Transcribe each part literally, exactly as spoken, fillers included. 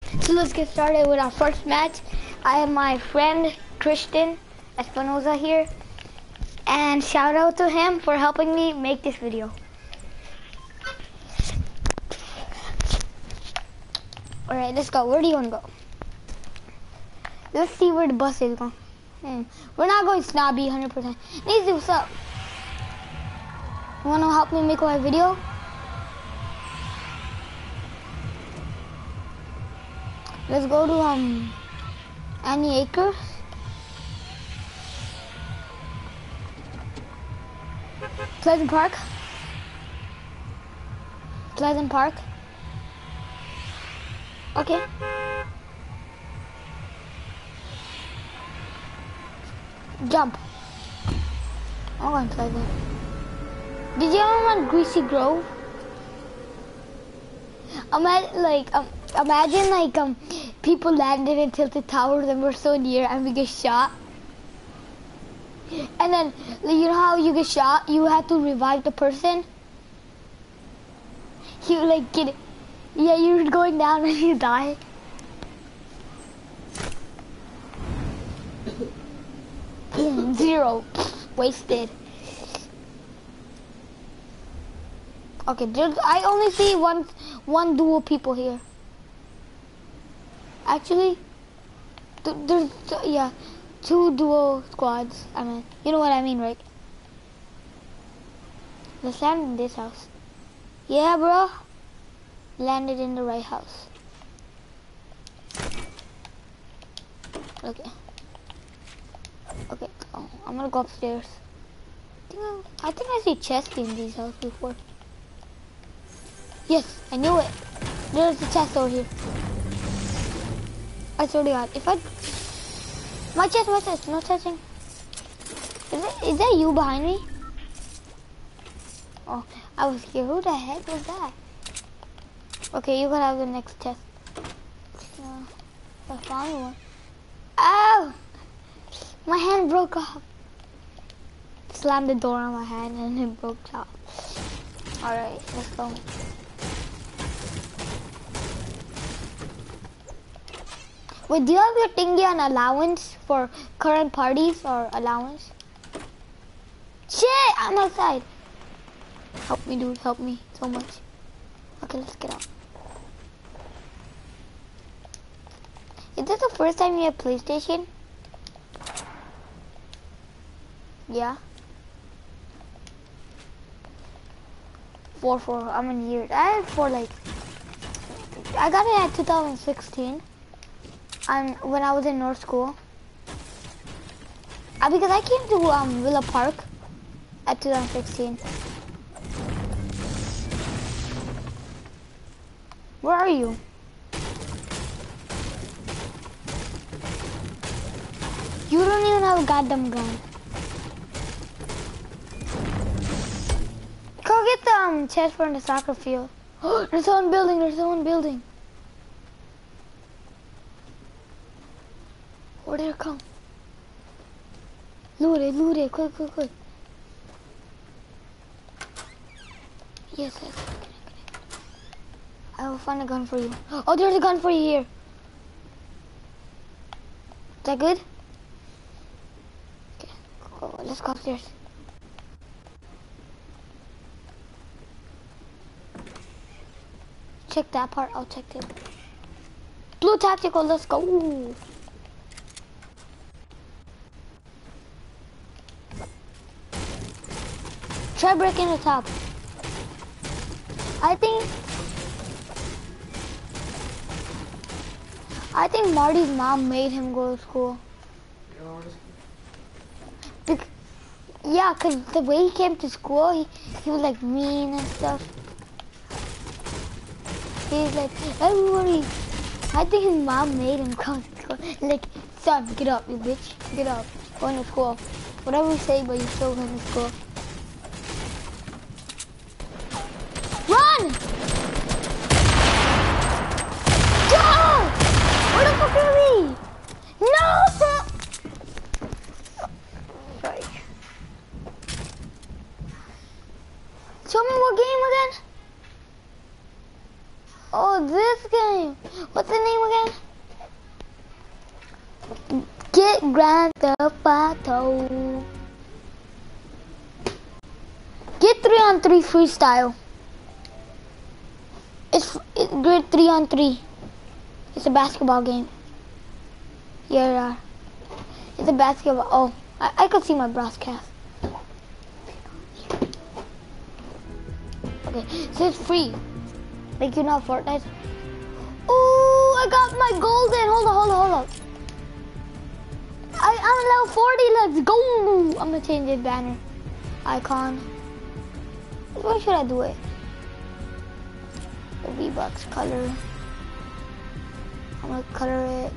So let's get started with our first match. I have my friend Christian Espinoza here, and shout out to him for helping me make this video. Alright, let's go. Where do you want to go? Let's see where the bus is going. Hmm. We're not going snobby one hundred percent. Neezy, what's up? You want to help me make my video? Let's go to um Annie Acres. Pleasant Park. Pleasant Park. Okay. Jump. I'm going to Pleasant. Did you ever run Greasy Grove? Imagine like um imagine like um people landed in Tilted Towers and we're so near and we get shot. And then you know how you get shot, you have to revive the person. You like get yeah, you're going down and you die. Boom, zero. Wasted. Okay, there's, I only see one one duo people here. Actually, th there's yeah, two duo squads. I mean, you know what I mean, right? Let's land in this house. Yeah, bro. Landed in the right house. Okay. Okay. Oh, I'm gonna go upstairs. I think I, I think I see chests in these houses before. Yes, I knew it. There's a chest over here. I swear to God, if I... My chest, my chest, no touching. Is, it, is that you behind me? Oh, I was scared. Who the heck was that? Okay, you can have the next chest. Uh, I found one. Ow! My hand broke off. Slammed the door on my hand and it broke off. Alright, let's go. Wait, do you have your thingy on allowance for current parties or allowance? Shit, I'm outside. Help me, dude, help me so much. Okay, let's get out. Is this the first time you have PlayStation? Yeah. Four, four, I'm in years. I had four like, I got it at two thousand sixteen. Um, when I was in North School. Uh, because I came to um, Villa Park at two thousand sixteen. Where are you? You don't even have a goddamn gun. Go get the um, chest from the soccer field. There's someone building, there's someone building. Where did it come? Loot it, loot it, quick, quick, quick. Yes, yes, okay, okay. I will find a gun for you. Oh, there's a gun for you here. Is that good? Okay, go, let's go upstairs. Check that part, I'll check it. Blue tactical, let's go. Ooh. Try breaking the top. I think I think Marty's mom made him go to school. Bec yeah, cause the way he came to school, he, he was like mean and stuff. He's like, everybody. I think his mom made him come to school. Like, son, get up, you bitch, get up, going to school. Whatever we say, but you still going to school. Run! Go! Where the fuck are we? No! Sorry. Show me what game again? Oh, this game. What's the name again? Grand Theft Auto. Get three on three freestyle. It's, it's good three on three. It's a basketball game. Yeah, yeah. It's a basketball. Oh, I, I could see my broadcast. Okay, so it's free. Like, you know, Fortnite. Ooh, I got my golden. Hold on, hold on, hold on. I, I'm level forty. Let's go. I'm gonna change the banner icon. Where should I do it? The V-Bucks color. I'm gonna color it.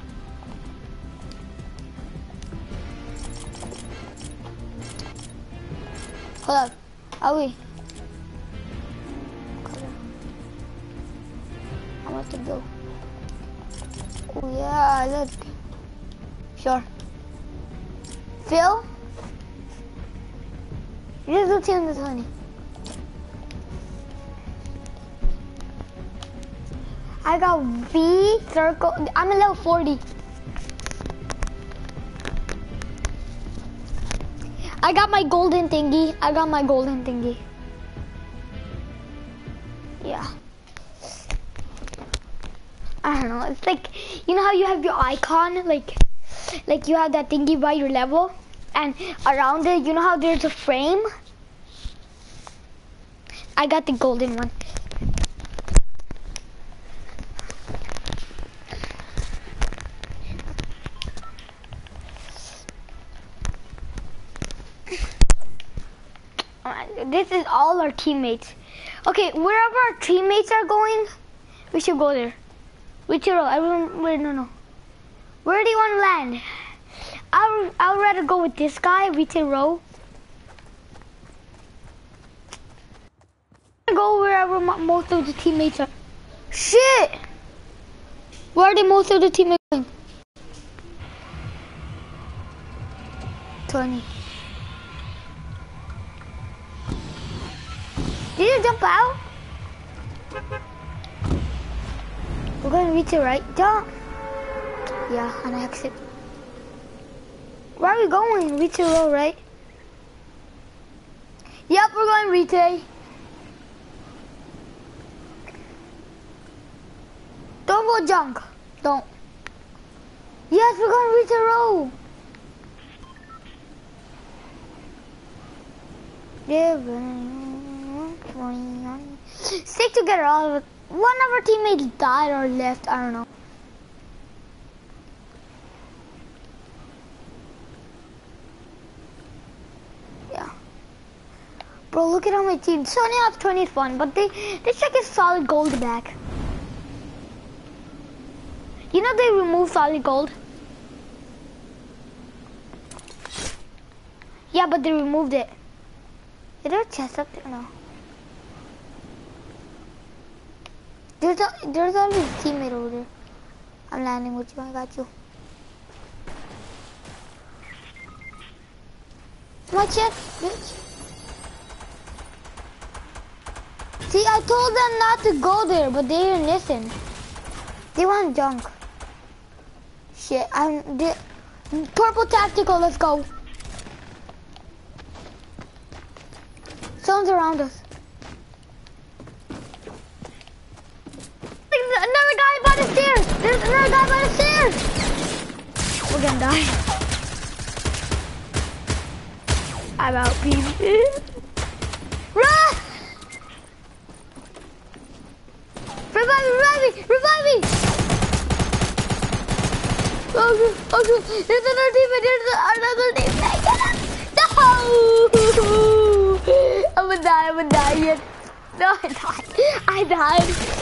Hold up. Are we? Color. How much to go? Oh yeah, look. Sure. Phil? Here's the team that's honey. I got V circle. I'm at level forty. I got my golden thingy. I got my golden thingy. Yeah. I don't know. It's like, you know how you have your icon, like, like you have that thingy by your level, and around it, you know how there's a frame. I got the golden one. This is all our teammates. Okay, wherever our teammates are going, we should go there. Which row? Everyone, wait, no, no. Where do you want to land? I I would rather go with this guy, retail row. Go wherever most of the teammates are. Shit! Where are the most of the teammates going? twenty. Did you jump out? We're going to reach it, right? Jump. Yeah, on exit. Where are we going? Reach it row, right? Yep, we're going retail. Don't go junk. Don't. Yes, we're going retail row. Yeah. Stick together, all of it. One of our teammates died or left, I don't know. Yeah. Bro, look at how my team. Sony up twenty is fun, but they they check a solid gold back. You know they removed solid gold? Yeah, but they removed it. Is there a chest up there? No. There's a, there's always a teammate over there. I'm landing with you. I got you. My chest, bitch. See, I told them not to go there, but they didn't listen. They want junk. Shit, I'm... They, purple tactical, let's go. Someone's around us. Another guy by the stairs! There's another guy by the stairs! We're gonna die. I'm out, please. Run! Revive me, revive me, revive me! Oh, good, oh, good. There's another teammate, there's another teammate. No! I'm gonna die, I'm gonna die yet. No, I died. I died.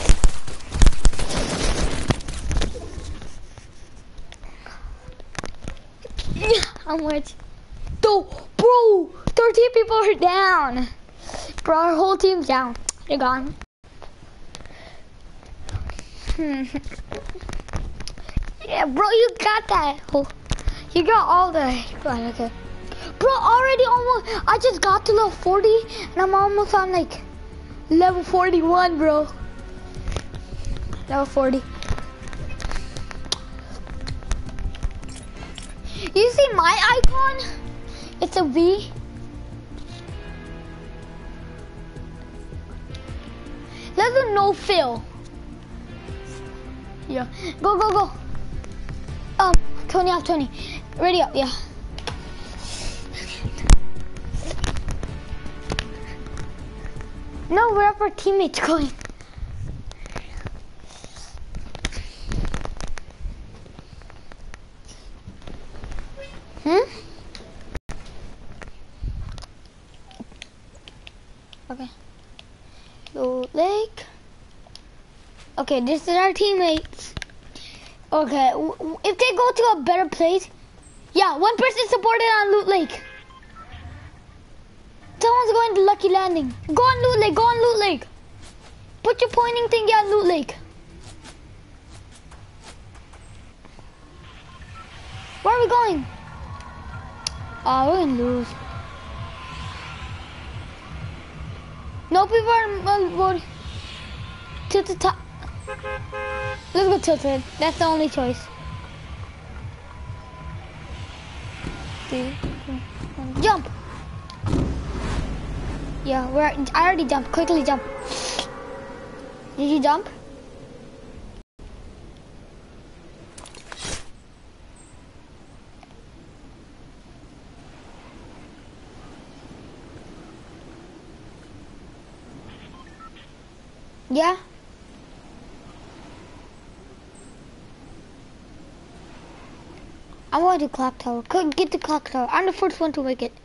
How much? Dude, bro, thirteen people are down. Bro, our whole team's down. They're gone. Hmm. Yeah, bro, you got that. Oh, you got all the. Right, okay. Bro, already almost. I just got to level forty, and I'm almost on like level forty-one, bro. Level forty. You see my icon? It's a V. Let's do no fill. Yeah. Go, go, go. Um, Tony off, Tony. Ready up, yeah. No, where are our teammates going? Hmm? Okay. Loot Lake. Okay, this is our teammates. Okay, if they go to a better place, yeah, one person supported on Loot Lake. Someone's going to Lucky Landing. Go on Loot Lake, go on Loot Lake. Put your pointing thing on Loot Lake. Where are we going? Oh, we're gonna lose. No people are voting. Tilted top. Let's go tilted. That's the only choice. Three, two, one, jump. Yeah, we're. I already jumped. Quickly jump. Did you jump? Yeah. I want to clock tower. Could get the clock tower. I'm the first one to make it.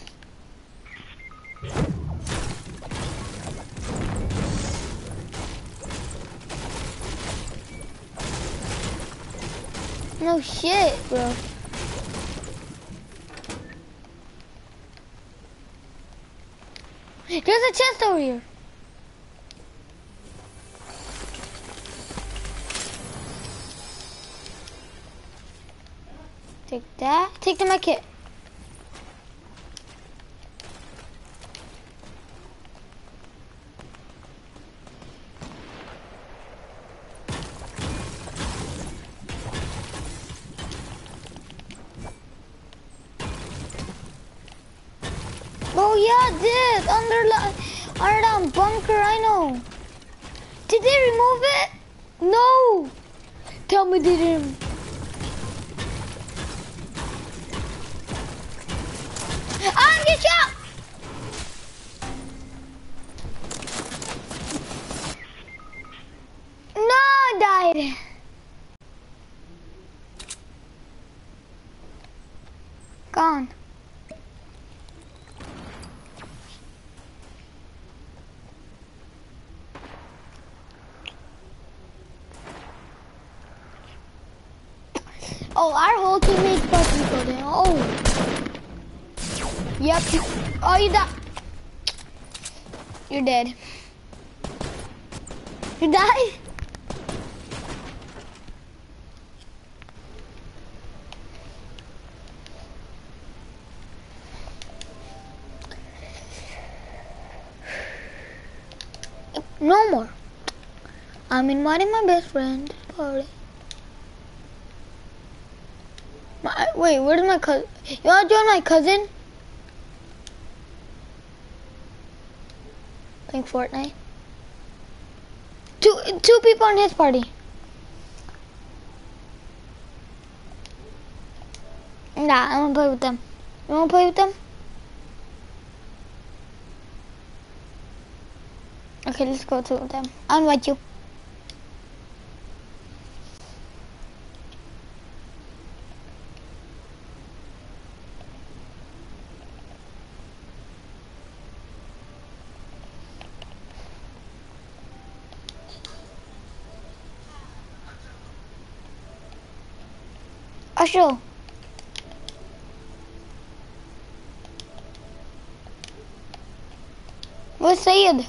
No shit, bro. There's a chest over here. Take that. Take the med kit. Oh yeah, this under under that bunker. I know. Did they remove it? No. Tell me they didn't. I'm get shot! No, I died. Gone. Oh, our whole teammate's about to go down. Oh. Yep. Oh, you died. You're dead. You died? No more. I'm inviting my best friend to the party. My, wait, where's my cousin? You wanna join my cousin? Playing Fortnite. Two two people in his party. Nah, I wanna play with them. You wanna play with them? Okay, let's go to them. I'll invite you. Ashil. Where's Sayed?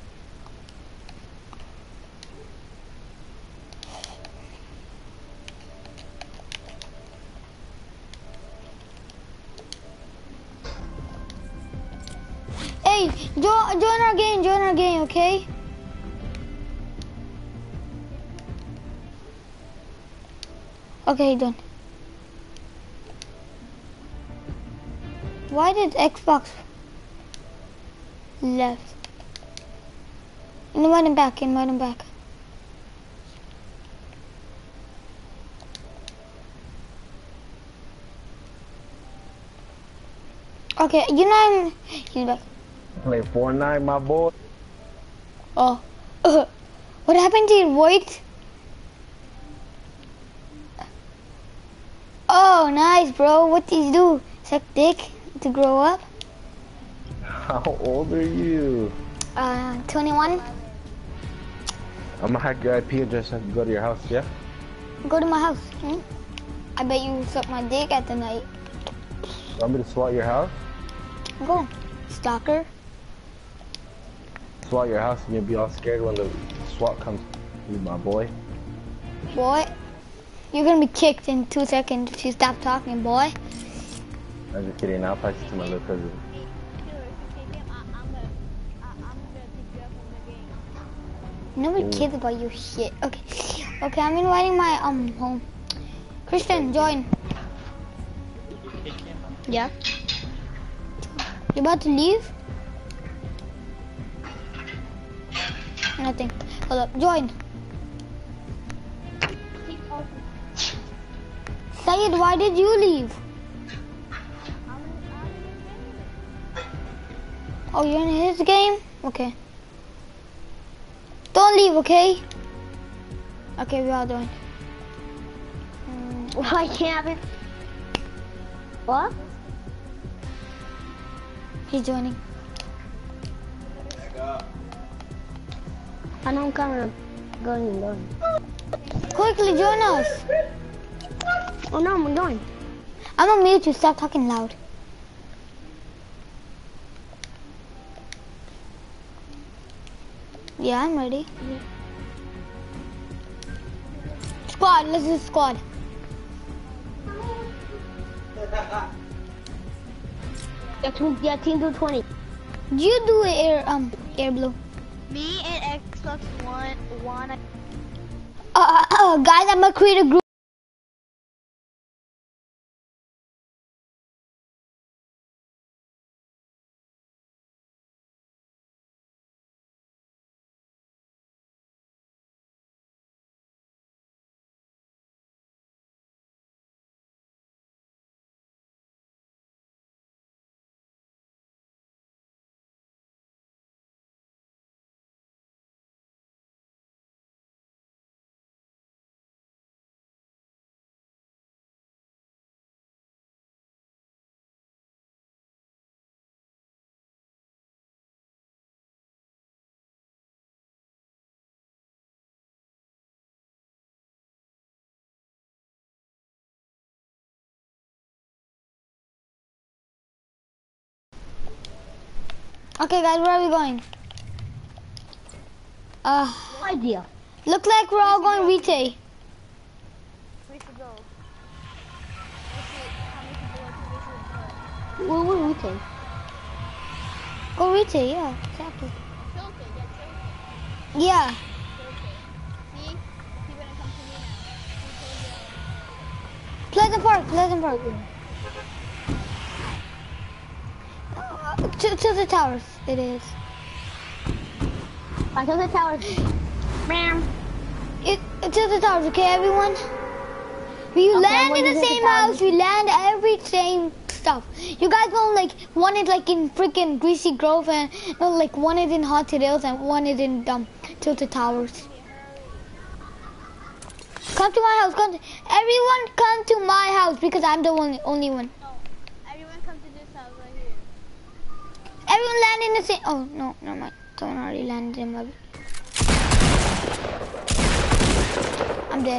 Hey, join, join our game, join our game, okay? Okay, done. Why did Xbox left? Invite him back, invite him back. Okay, you know I'm... He's back. Play Fortnite, my boy. Oh. Uh, what happened to your voice? Oh, nice, bro. What did you do? Suck dick to grow up? How old are you? Uh, twenty-one. I'm gonna hack your I P address and go to your house, yeah? Go to my house. Hmm? I bet you suck my dick at the night. You want me to SWAT your house? Go. Stalker. SWAT your house and you'll be all scared when the SWAT comes. You, my boy. Boy. You're gonna be kicked in two seconds if you stop talking, boy. I'm just kidding. I'll pass it to my little cousin. Nobody cares about your shit. Okay. Okay, I'm inviting my um home. Christian, join. Yeah. You about to leave? Nothing. Hold up. Join. Sayed, why did you leave? Oh, you're in his game? Okay. Don't leave, okay? Okay, we are doing. Um, Why can't it? What? he's joining. I know I'm coming. Going, going. Quickly join us. Oh no, I'm going. I'm gonna mute you. Stop talking loud. Yeah, I'm ready. Squad, let's do squad. Yeah, team, yeah, team do twenty. You do air um air blue. Me and Xbox One one. Uh, uh, uh guys, I'm gonna create a group. Okay, guys, where are we going? Uh, No idea. look like we're all going retail. We should go. Let's see how many people are we should go. Where will we take? Go retail, yeah, exactly. Tilted, yeah, tilted. Yeah. Tilted. See? See when it comes to me now. Pleasant Park, Pleasant Park. Uh, to, to the towers, it is. I told the tower. Bam. It, to the towers, okay, everyone? We Okay, land in everyone the to the same towers. house, we land every same stuff. You guys know, like, one is like in freaking Greasy Grove, and no, like one is in Haunted Hills, and one is in um, Tilted Towers. Come to my house, come to, everyone come to my house, because I'm the only, only one. No. Everyone come to this house right here. Everyone land in the same, oh, no, never mind. Someone already landed in my, I'm dead.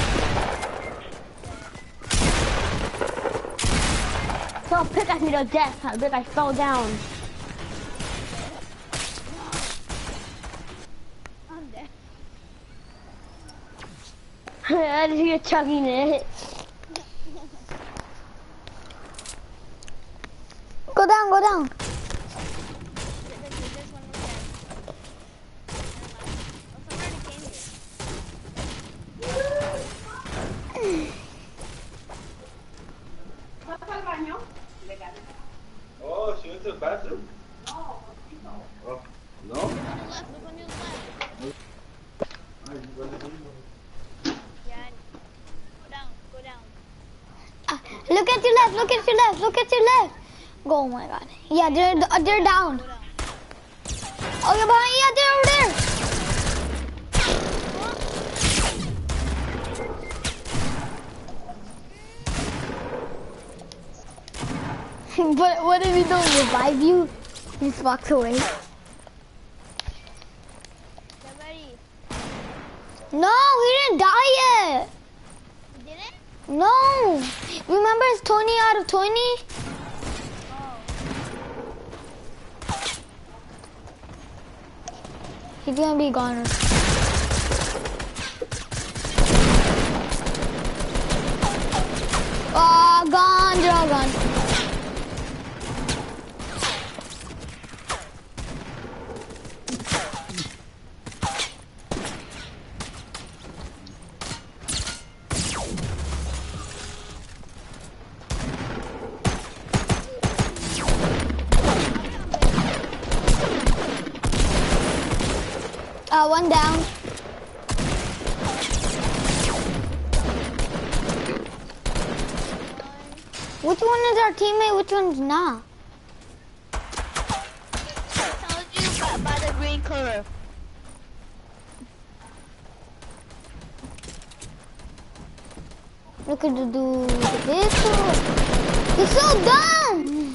So pickaxe me to death. I think I fell down. I'm dead. I just hear chugging it. Go down, go down. There's one more dead. Oh, someone already came here. left. Look at your left. Look at your left. Go, oh my god. Yeah, they're they're down. Oh, you're behind. Yeah, they're over there. But what if we don't revive you? He just walks away. Get ready. No, he didn't die yet. You did it? No. Remember it's twenty out of twenty? Oh. He's gonna be gone. Oh, gone. They're all gone. Uh, one down. Which one is our teammate? Which one's not? I told you by, by the green color. Look at the dude. This one. He's so dumb.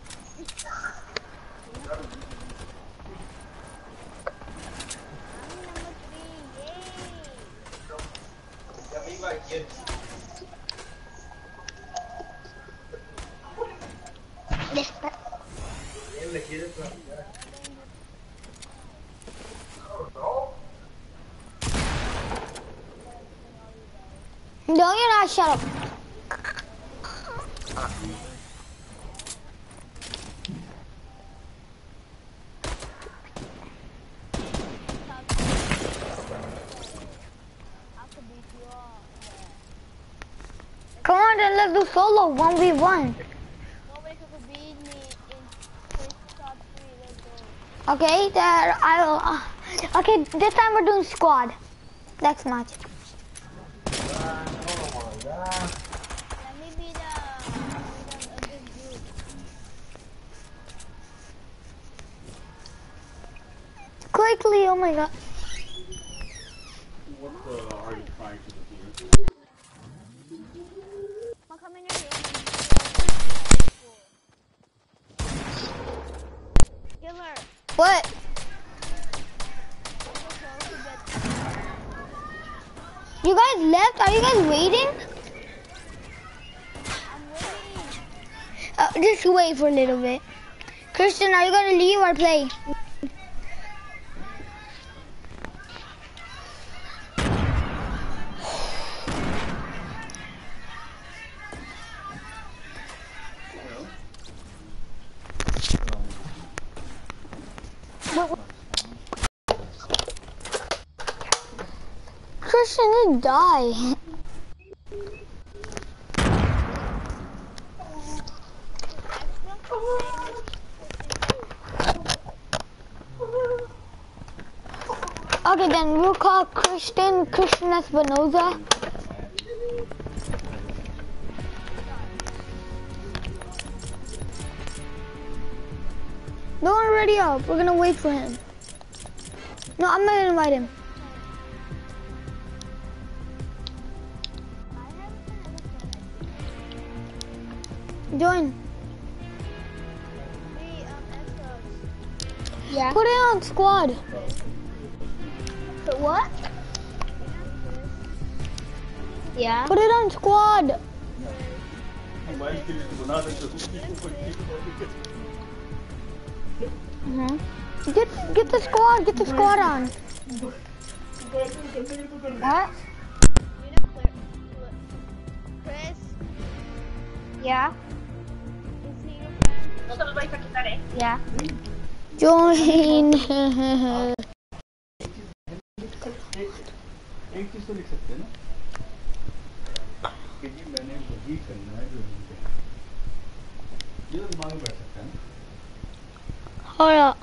No, you're not. Shut up. Come on, then let's do solo one v one. Nobody could beat me in first top three. Let's go. Okay, there. I'll. Uh, okay, this time we're doing squad. Next match. Let me be the, the, the big group. Quickly, oh my god. What uh, are you trying to do here? I'll come in your room. Killer. What? You guys left? Are you guys waiting? I'm waiting. Uh, just wait for a little bit. Christian, are you gonna leave or play? Christian, just die. Okay, then we'll call Christian Christian Espinoza. No one ready up. We're gonna wait for him. No, I'm gonna invite him. Join. Yeah. Put it on squad. But what? Yeah. Put it on squad. Mhm. Get get the squad. Get the squad on. What? You know, Chris, Yeah. is he your friend? Yeah. Join. एक चीज तो लिख सकते हैं ना कि जी मैंने वही करना है जो नहीं करना ये तो दिमाग में बैठ सकता है ना Hold up.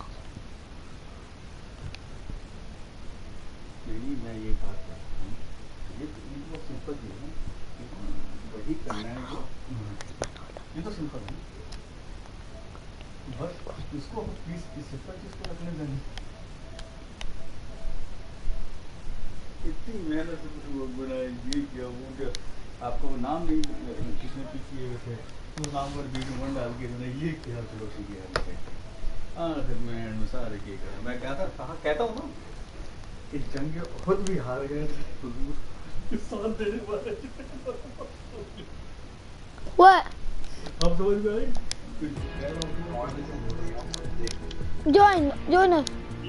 नहीं मैं ये बात करता हूँ ये ये बहुत सिंपल चीज है कि वही करना है जो ये तो सिंपल है बस इसको प्लीज इस सिंपल चीज को रखने देंगे इतनी मेहनत से कुछ लोग बनाए ये क्या वो क्या आपको वो नाम नहीं किसने पिक किए हुए थे तो नाम पर वीडियो वन डाल के मैंने ये किया फिलोसी किया हाँ फिर मैं एंड में सारे किए करा मैं कहता कहा कहता हूँ ना कि जंग खुद भी हार गए थे साथ देने वाले What? अब समझ में आई Join, join us.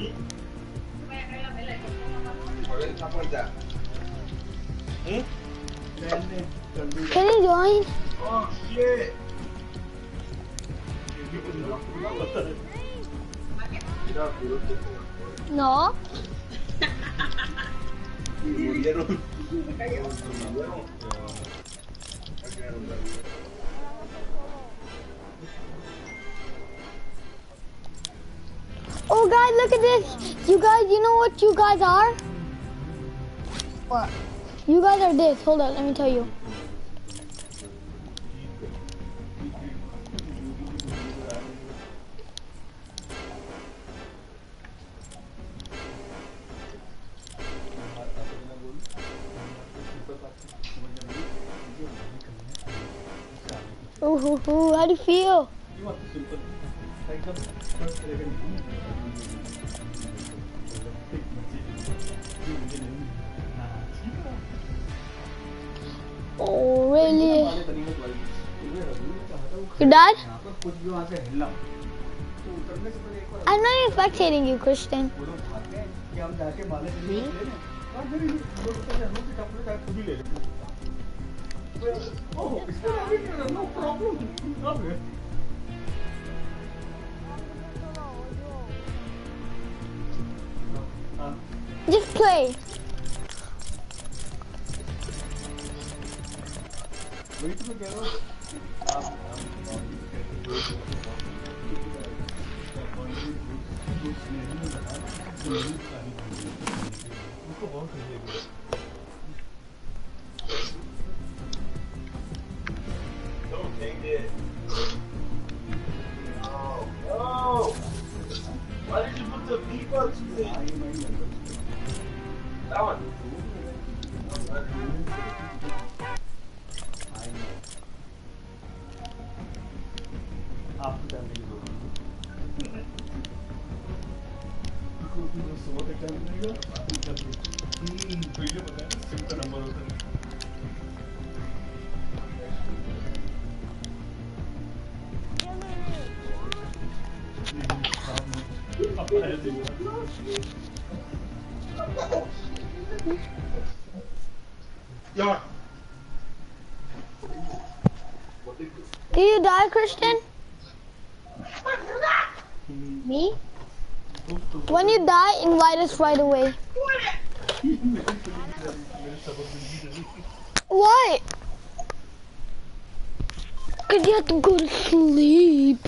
Can you join? Oh shit! No. Oh guys, look at this. You guys, you know what you guys are? What? You guys are this. Hold on, let me tell you. Ooh, ooh, ooh, how do you feel? Oh, really? Your dad? I'm not even spectating you, Christian. Oh, no problem. Just play. Don't take it. Oh, no. Why did you put the V bucks in? That one. After that, you go. Yeah. Do you die, Christian? Me? When you die, invite us right away. What? Because you have to go to sleep.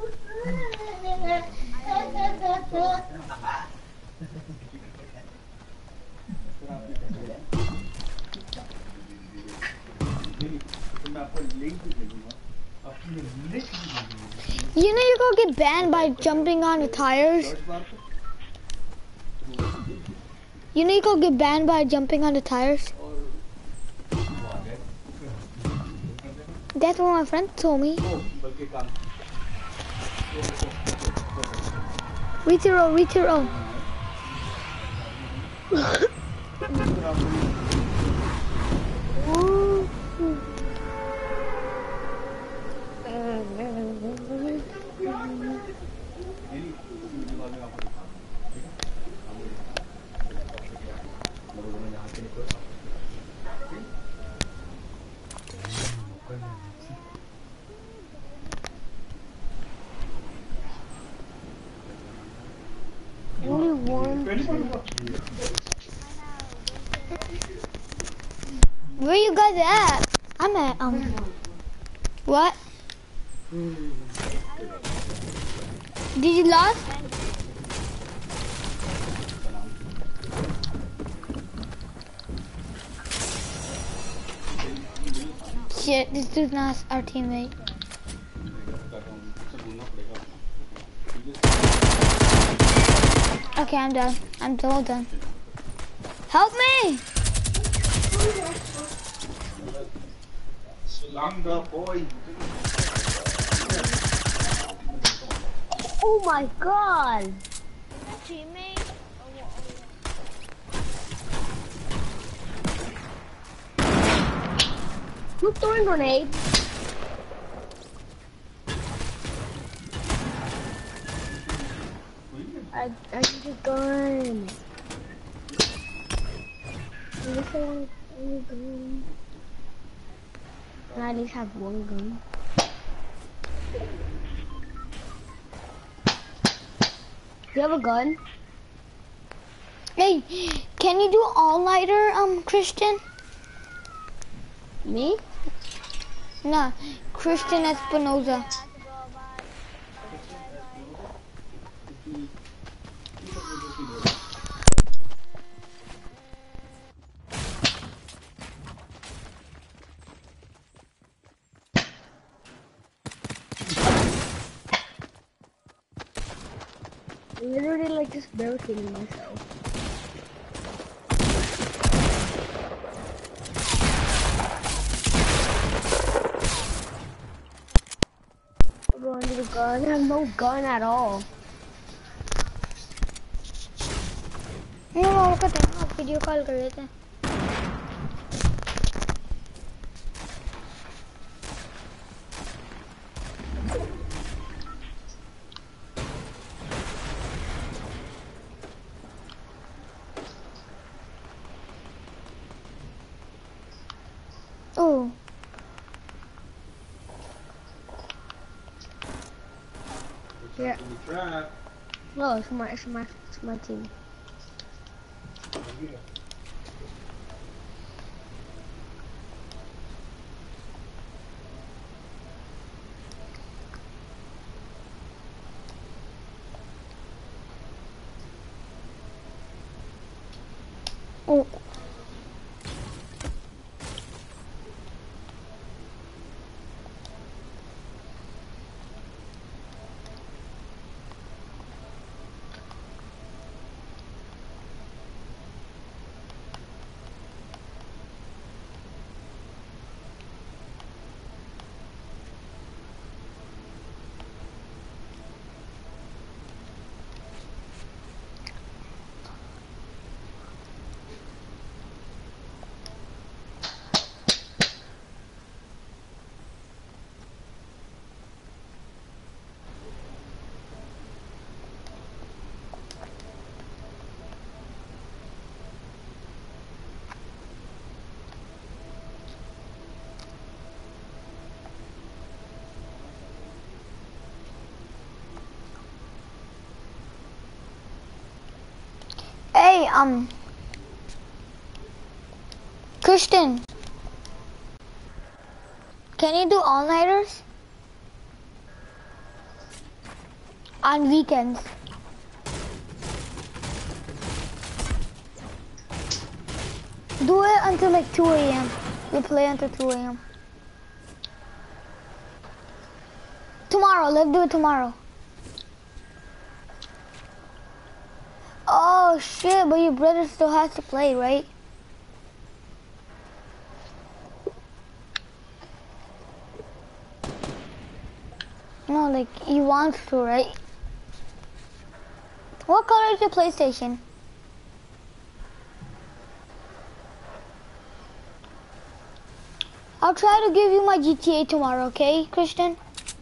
You know you're gonna get banned by jumping on the tires? You know you're gonna get banned by jumping on the tires? That's what my friend told me. Retiro, retiro. Only one. Where you guys at? I'm at um. What? Did you lost? Shit, this dude's not our teammate. Okay, I'm done. I'm so done. Help me! Lambda boy. Oh my god! Teammate? Or what? Who's throwing grenades? I I need a gun. I just want a gun. And I at least have one gun. Do you have a gun? Hey, can you do all-nighter, um, Christian? Me? Nah, Christian Espinoza. I have to go. Bye. Bye. Bye. Bye. I'm literally like just barricading myself. I need a gun. I have no gun at all. नहीं वो कहते हैं आप video call कर लेते हैं Oh. Yeah. Trap. No, it's my, it's my, it's my team. Oh. Hey, um, Christian, can you do all-nighters? On weekends. Do it until like two A M You play until two A M Tomorrow, let's do it tomorrow. Oh shit, but your brother still has to play, right? No, like, he wants to, right? What color is your PlayStation? I'll try to give you my G T A tomorrow, okay, Christian?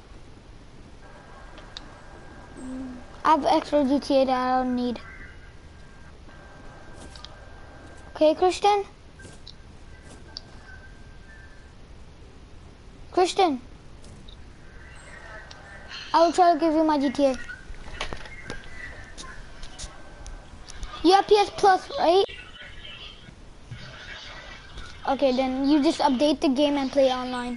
I have extra G T A that I don't need. Okay, Christian? Christian? I will try to give you my G T A. You have P S Plus, right? Okay, then you just update the game and play online.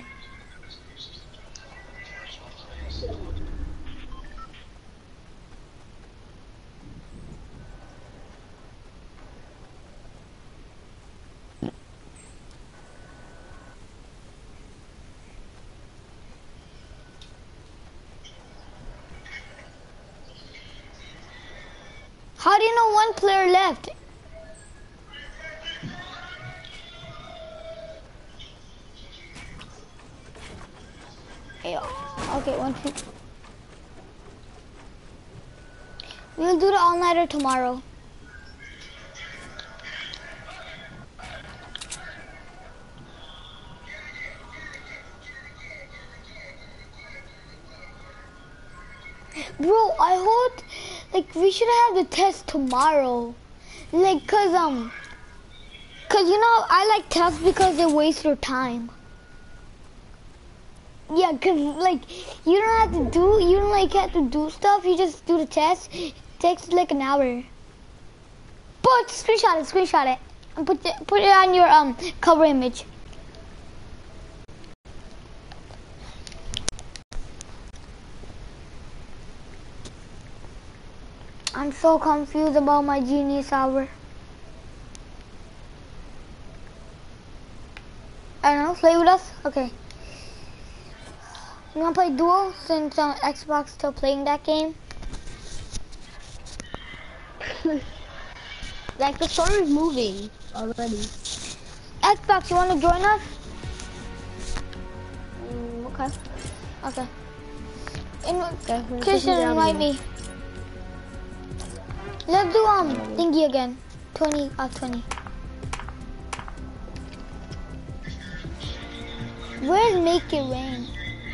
How do you know one player left? Hey, okay, one, two. We'll do the all-nighter tomorrow. Bro, I hope, like, we should have the test tomorrow. Like, cause, um, cause, you know, I like tests because they waste your time. Yeah, cause, like, you don't have to do, you don't, like, have to do stuff. You just do the test. It takes, like, an hour. But, screenshot it, screenshot it. And put it, put it on your, um, cover image. I'm so confused about my genius hour. I don't know, play with us? Okay. You wanna play duo since on uh, Xbox still playing that game? Like the story is moving already. Xbox, you wanna join us? Mm, okay. Okay. In Okay, Christian, invite me. Let's do um thingy again. twenty out of twenty. Where's Make It Rain?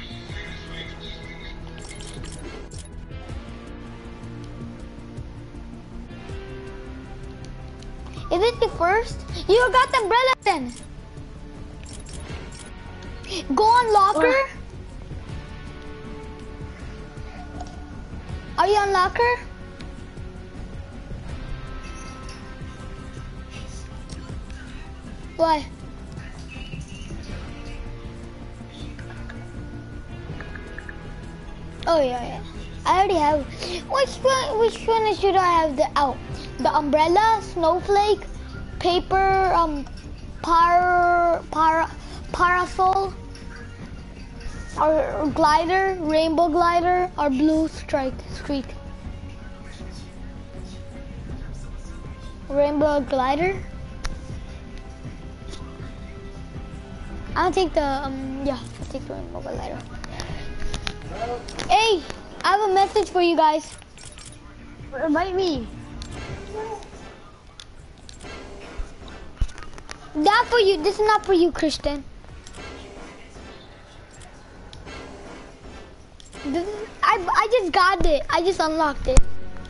Is it the first? You got the umbrella then. Go on locker. Oh. Are you on locker? Why? Oh yeah, yeah. I already have. Which one? Which one should I have? The out. The umbrella, snowflake, paper, um, par, para, parasol, or glider, rainbow glider, or blue strike streak. Rainbow glider. I'll take the um. Yeah, I'll take the rainbow glider. Hey, I have a message for you guys. Invite me. That for you. This is not for you, Christian. This is, I I just got it. I just unlocked it.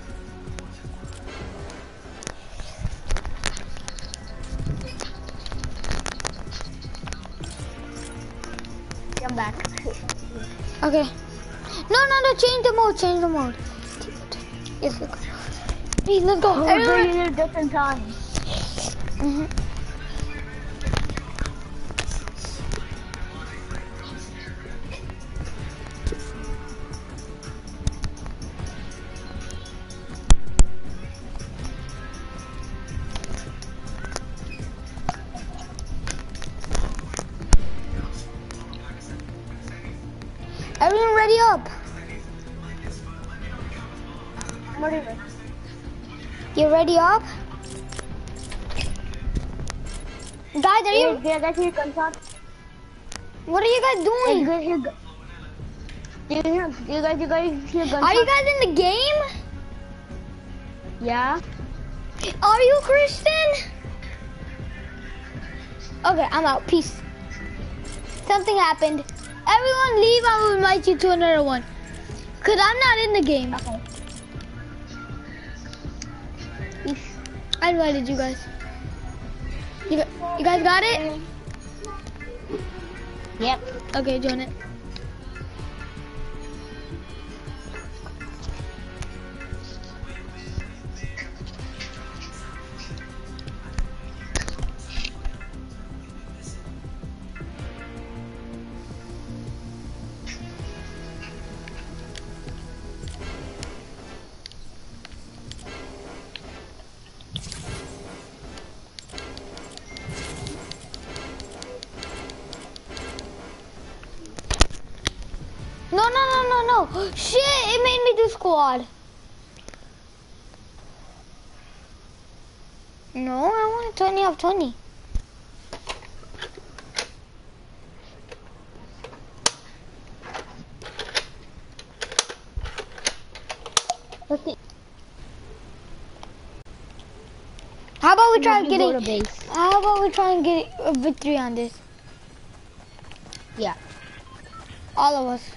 I'm back. Okay. No, no, no. Change the mode. Change the mode. Yes, let's go. Please, let's go. We're doing it a different time. Mm-hmm. Everyone ready up? I'm ready. You ready up? Guys, are you? Hey, guys, hear gunshot. What are you guys Hey, doing? you guys hear? gu- Do you hear? Do you guys, you guys hear gunshot? Are you guys in the game? Yeah. Are you, Christian? Okay, I'm out. Peace. Something happened. Everyone leave. I will invite you to another one. Cause I'm not in the game. Okay. I invited you guys. You, gu- you guys got it? Yep. Okay, join it. No, no, no, no, no. Shit, it made me do squad. No, I want a twenty of twenty. What's the How about we try you to get go it? to base? How about we try and get a victory on this? Yeah. All of us.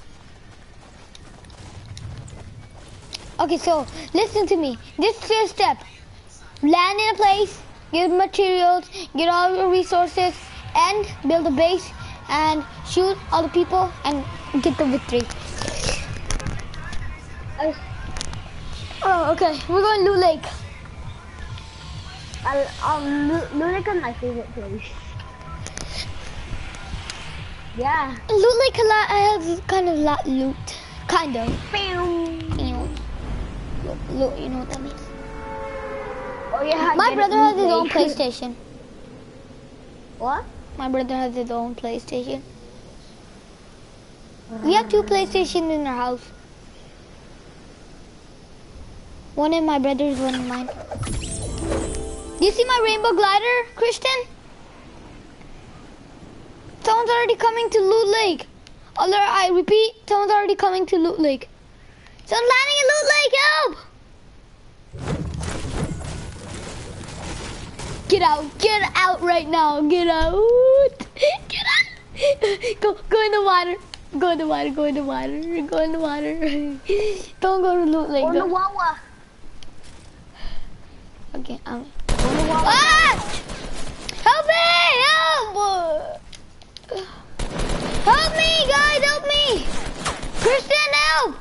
Okay, so listen to me. This is your step. Land in a place, get materials, get all your resources, and build a base, and shoot all the people, and get the victory. I, Oh, okay. We're going Loot Lake. I, um, Lu- Lunica is my favorite place. Yeah. Loot Lake a lot has kind of lot loot. Kind of. Bam. You know, loot, loot, you know what that means. Oh yeah. My get brother it, has his Luke own Lake. PlayStation. What? My brother has his own PlayStation. We have two PlayStations in our house. One in my brother's, one in mine. Do you see my rainbow glider, Christian? Someone's already coming to Loot Lake. Although I repeat, someone's already coming to Loot Lake. Someone's landing in Loot Lake, help! Get out, get out right now, get out. Get out. Go, go in the water. Go in the water, go in the water, go in the water. Don't go to Loot Lake. On the Don't. Wawa. Okay, um. On the Wawa. Ah! Help me! Help! Help me, guys! Help me! Christian, help!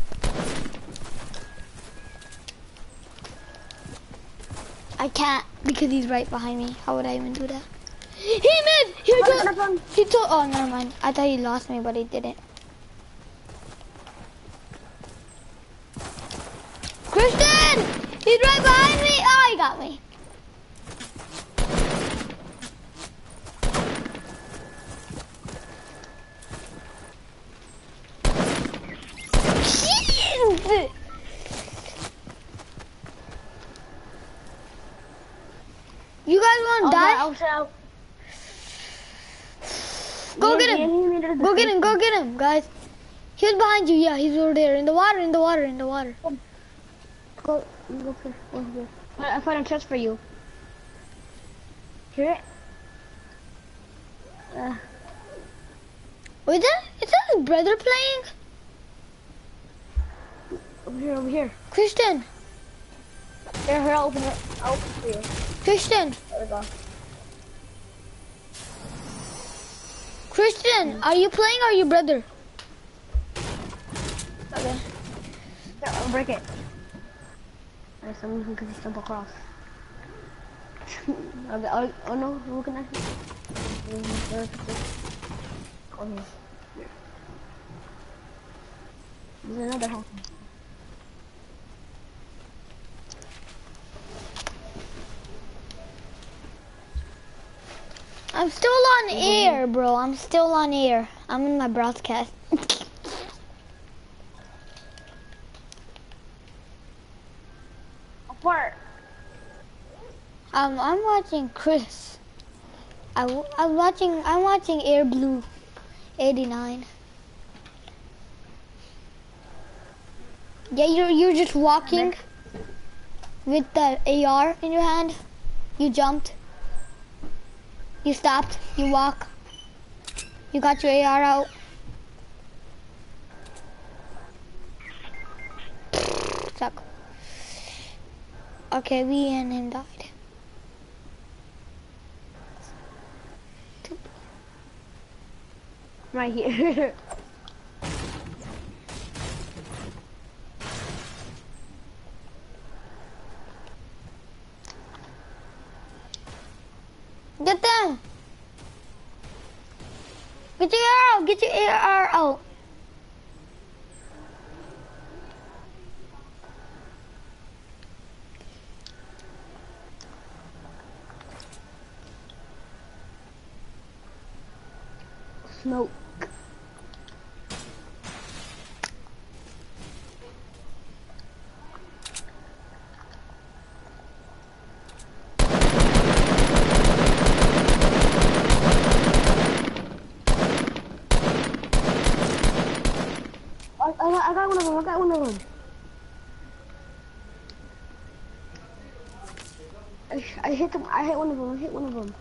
I can't because he's right behind me. How would I even do that? He missed! He Run, told. run. He told. Oh, never mind. I thought he lost me, but he didn't. Christian! He's right behind me! Oh, he got me. Jeez! You guys want to Oh, die? no, so- Go Yeah, get yeah, him. he made it Go the get him. Go get him, guys. He was behind you. Yeah, he's over there in the water. In the water. In the water. Go, go first. Go here. I I found a chest for you. Hear it? Uh, Wait, that is that his brother playing? over here, over here. Christian. Here, here, I'll open it. I'll open it for you. Christian. There we go. Christian, are you playing or your brother? Okay. Here, I'll break it. Alright, so we can jump across. okay, oh, oh no, who can actually? Oh, here. There's another house. I'm still on air, bro. I'm still on air. I'm in my broadcast. Apart. um, I'm watching Chris. I, w- I'm watching. I'm watching Air Blue, eighty-nine. Yeah, you're you're just walking with the A R in your hand. You jumped. You stopped. You walk. You got your A R out. Suck. Okay, we and him died. Right here. Get them! Get your A R out! Get your A R out! Smoke. of them. I got one of them. I, I hit them. I hit one of them. I hit one of them.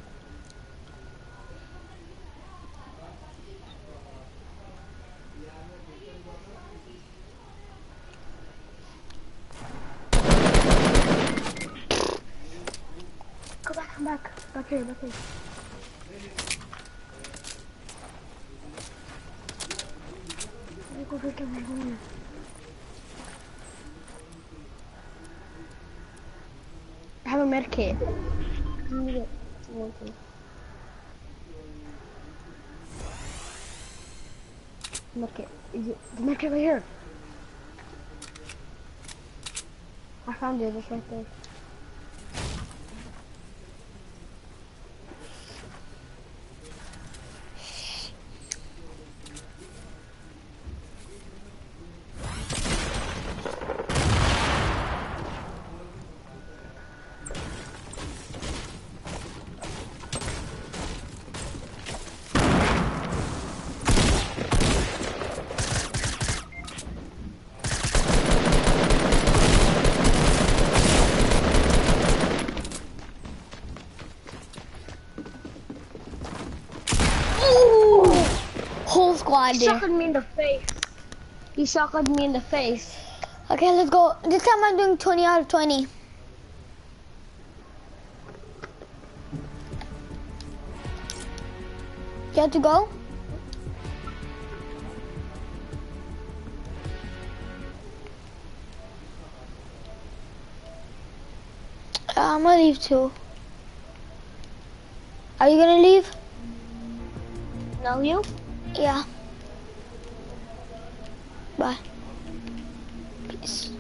Go back, come back. Back here, back here. Go back here. I have a med kit. I need it. I want to. Med kit. Is it the med kit right here? I found it. It's right there. Whole squad He there. suckered me in the face. He suckered me in the face. Okay, let's go. This time I'm doing twenty out of twenty. You have to go? Uh, I'm gonna leave too. Are you gonna leave? No, you? Yeah. Bye. Peace.